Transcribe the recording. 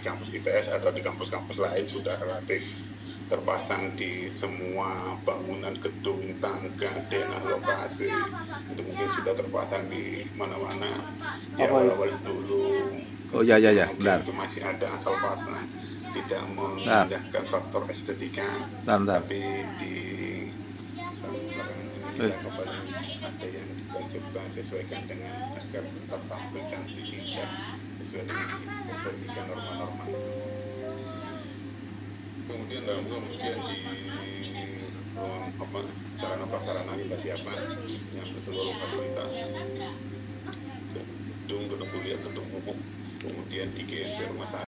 kampus ITS atau di kampus-kampus lain sudah relatif terpasang di semua bangunan, gedung, tangga, denah, lokasi. Itu mungkin sudah terpasang di mana-mana di awal-awal dulu. Oh ya, benar. Itu masih ada asal pasang, tidak mengindahkan faktor estetika, tapi di ada yang kita coba sesuaikan dengan agar tetap tampil cantik, indah, sesuai dengan norma-norma. Kemudian di sarana prasarana kita siapkan yang seluruh fasilitas, gedung kuliah, gedung umum, kemudian IGD rumah sakit.